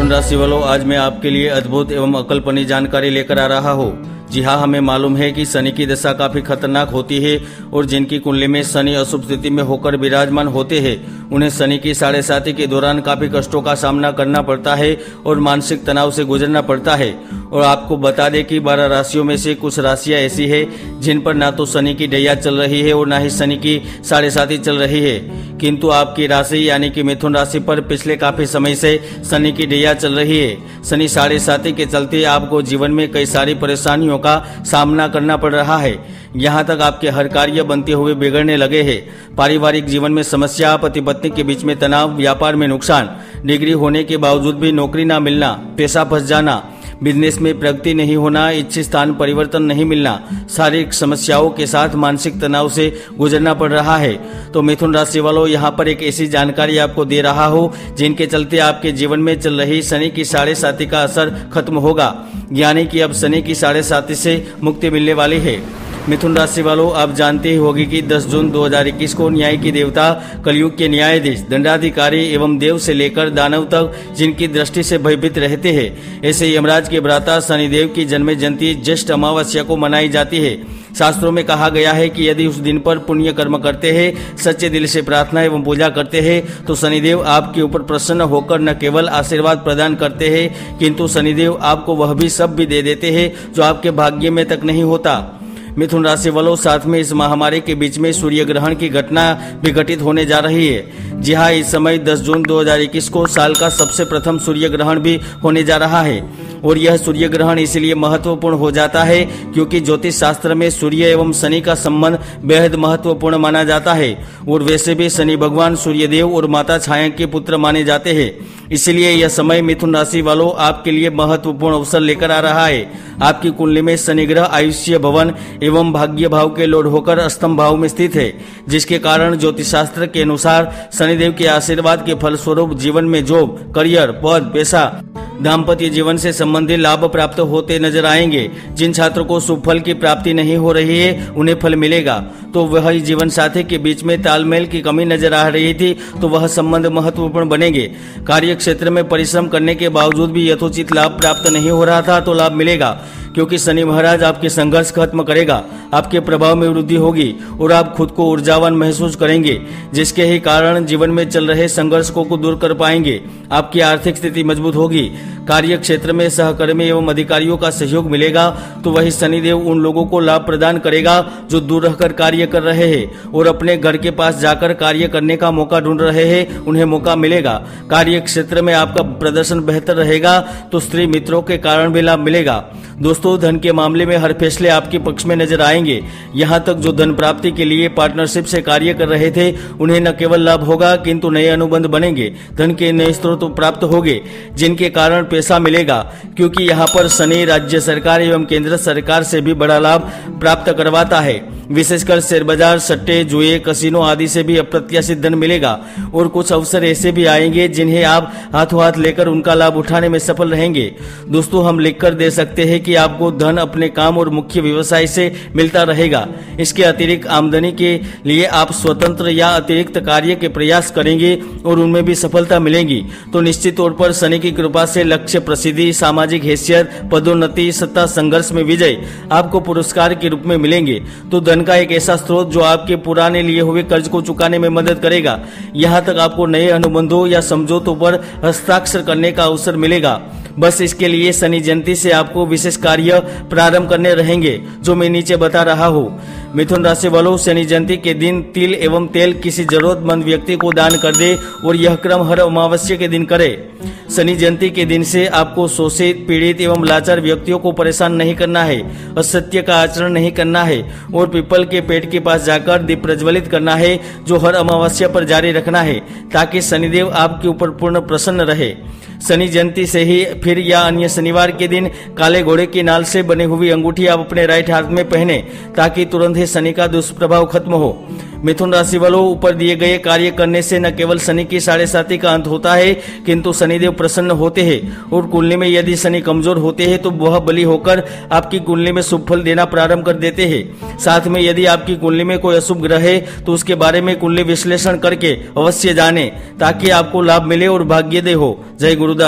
मिथुन राशि वालों, आज मैं आपके लिए अद्भुत एवं अकल्पनीय जानकारी लेकर आ रहा हूँ। जी हाँ, हमें मालूम है कि शनि की दशा काफी खतरनाक होती है और जिनकी कुंडली में शनि अशुभ स्थिति में होकर विराजमान होते हैं उन्हें शनि की 7.5 के दौरान काफी कष्टों का सामना करना पड़ता है और मानसिक तनाव से गुजरना पड़ता है। और आपको बता दें कि 12 राशियों में से कुछ राशियां ऐसी है जिन पर ना तो शनि की ढैया चल रही है और ना ही शनि की 7.5 चल रही है, किंतु आपकी राशि यानी कि मिथुन राशि पर पिछले काफी समय से शनि की ढैया चल रही है। शनि 7.5 के चलते आपको जीवन में कई सारी परेशानियों का सामना करना पड़ रहा है। यहाँ तक आपके हर कार्य बनते हुए बिगड़ने लगे हैं। पारिवारिक जीवन में समस्या, पति पत्नी के बीच में तनाव, व्यापार में नुकसान, डिग्री होने के बावजूद भी नौकरी न मिलना, पैसा फंस जाना, बिजनेस में प्रगति नहीं होना, इच्छित स्थान परिवर्तन नहीं मिलना, शारीरिक समस्याओं के साथ मानसिक तनाव से गुजरना पड़ रहा है। तो मिथुन राशि वालों, यहाँ पर एक ऐसी जानकारी आपको दे रहा हूँ जिनके चलते आपके जीवन में चल रही शनि की 7.5 का असर खत्म होगा, यानी कि अब शनि की 7.5 से मुक्ति मिलने वाली है। मिथुन राशि वालों, आप जानते ही होंगे कि 10 जून 2021 को न्याय की देवता, कलयुग के न्यायाधीश, दंडाधिकारी एवं देव से लेकर दानव तक जिनकी दृष्टि से भयभीत रहते हैं, ऐसे यमराज के भ्राता शनिदेव की जन्म जयंती ज्येष्ठ अमावस्या को मनाई जाती है। शास्त्रों में कहा गया है कि यदि उस दिन पर पुण्य कर्म करते हैं, सच्चे दिल से प्रार्थना एवं पूजा करते हैं तो शनिदेव आपके ऊपर प्रसन्न होकर न केवल आशीर्वाद प्रदान करते हैं किंतु शनिदेव आपको वह भी सब भी दे देते हैं जो आपके भाग्य में तक नहीं होता। मिथुन राशि वालों, साथ में इस महामारी के बीच में सूर्य ग्रहण की घटना भी घटित होने जा रही है। जी हाँ, इस समय 10 जून 2021 को साल का सबसे प्रथम सूर्य ग्रहण भी होने जा रहा है और यह सूर्य ग्रहण इसलिए महत्वपूर्ण हो जाता है क्योंकि ज्योतिष शास्त्र में सूर्य एवं शनि का संबंध बेहद महत्वपूर्ण माना जाता है और वैसे भी शनि भगवान सूर्यदेव और माता छाया के पुत्र माने जाते हैं। इसलिए यह समय मिथुन राशि वालों आपके लिए महत्वपूर्ण अवसर लेकर आ रहा है। आपकी कुंडली में शनि ग्रह आयुष्य भवन एवं भाग्य भाव के लॉर्ड होकर अष्टम भाव में स्थित है, जिसके कारण ज्योतिष शास्त्र के अनुसार शनिदेव के आशीर्वाद के फलस्वरूप जीवन में जॉब, करियर, पद, पैसा, दाम्पत्य जीवन से संबंधित लाभ प्राप्त होते नजर आएंगे। जिन छात्रों को शुभ फल की प्राप्ति नहीं हो रही है उन्हें फल मिलेगा। तो वह जीवन साथी के बीच में तालमेल की कमी नजर आ रही थी तो वह संबंध महत्वपूर्ण बनेंगे। कार्य क्षेत्र में परिश्रम करने के बावजूद भी यथोचित लाभ प्राप्त नहीं हो रहा था तो लाभ मिलेगा क्योंकि शनि महाराज आपके संघर्ष खत्म करेगा, आपके प्रभाव में वृद्धि होगी और आप खुद को ऊर्जावान महसूस करेंगे, जिसके ही कारण जीवन में चल रहे संघर्षों को दूर कर पाएंगे। आपकी आर्थिक स्थिति मजबूत होगी। कार्य क्षेत्र में सहकर्मी एवं अधिकारियों का सहयोग मिलेगा तो वही शनिदेव उन लोगों को लाभ प्रदान करेगा जो दूर रहकर कार्य कर रहे हैं और अपने घर के पास जाकर कार्य करने का मौका ढूंढ रहे हैं, उन्हें मौका मिलेगा। कार्य क्षेत्र में आपका प्रदर्शन बेहतर रहेगा तो स्त्री मित्रों के कारण भी लाभ मिलेगा। दोस्तों, धन के मामले में हर फैसले आपके पक्ष में नजर आएंगे। यहाँ तक जो धन प्राप्ति के लिए पार्टनरशिप से कार्य कर रहे थे उन्हें न केवल लाभ होगा किंतु नए अनुबंध बनेंगे, धन के नए स्रोत प्राप्त होंगे जिनके कारण पैसा मिलेगा, क्योंकि यहाँ पर शनि राज्य सरकार एवं केंद्र सरकार से भी बड़ा लाभ प्राप्त करवाता है। विशेषकर शेयर बाजार, सट्टे, जुए, कसिनो आदि से भी अप्रत्याशित धन मिलेगा और कुछ अवसर ऐसे भी आएंगे जिन्हें आप हाथों हाथ लेकर उनका लाभ उठाने में सफल रहेंगे। दोस्तों, हम लिखकर दे सकते हैं कि आपको धन अपने काम और मुख्य व्यवसाय से मिलता रहेगा। इसके अतिरिक्त आमदनी के लिए आप स्वतंत्र या अतिरिक्त कार्य के प्रयास करेंगे और उनमें भी सफलता मिलेगी। तो निश्चित तौर पर शनि की कृपा से लक्ष्य, प्रसिद्धि, सामाजिक हैसियत, पदोन्नति, सत्ता, संघर्ष में विजय आपको पुरस्कार के रूप में मिलेंगे। तो धन का एक ऐसा स्रोत जो आपके पुराने लिए हुए कर्ज को चुकाने में मदद करेगा। यहाँ तक आपको नए अनुबंधों या समझौतों पर हस्ताक्षर करने का अवसर मिलेगा। बस इसके लिए शनि जयंती से आपको विशेष कार्य प्रारंभ करने रहेंगे जो मैं नीचे बता रहा हूँ। मिथुन राशि वालों, शनि जयंती के दिन तिल एवं तेल किसी जरूरतमंद व्यक्ति को दान कर दे और यह क्रम हर अमावस्या के दिन करे। शनि जयंती के दिन से आपको शोषित, पीड़ित एवं लाचार व्यक्तियों को परेशान नहीं करना है, असत्य का आचरण नहीं करना है और पीपल के पेड़ के पास जाकर दीप प्रज्वलित करना है जो हर अमावस्या पर जारी रखना है ताकि शनिदेव आपके ऊपर पूर्ण प्रसन्न रहे। शनि जयंती से ही फिर या अन्य शनिवार के दिन काले घोड़े की नाल से बनी हुई अंगूठी आप अपने राइट हाथ में पहने ताकि तुरंत ही शनि का दुष्प्रभाव खत्म हो। मिथुन राशि वालों, ऊपर दिए गए कार्य करने से न केवल शनि की 7.5 का अंत होता है किंतु शनिदेव प्रसन्न होते हैं और कुंडली में यदि शनि कमजोर होते हैं तो वह बली होकर आपकी कुंडली में शुभ फल देना प्रारंभ कर देते हैं। साथ में यदि आपकी कुंडली में कोई अशुभ ग्रह है तो उसके बारे में कुंडली विश्लेषण करके अवश्य जाने ताकि आपको लाभ मिले और भाग्योदय हो। जय गुरुदेव।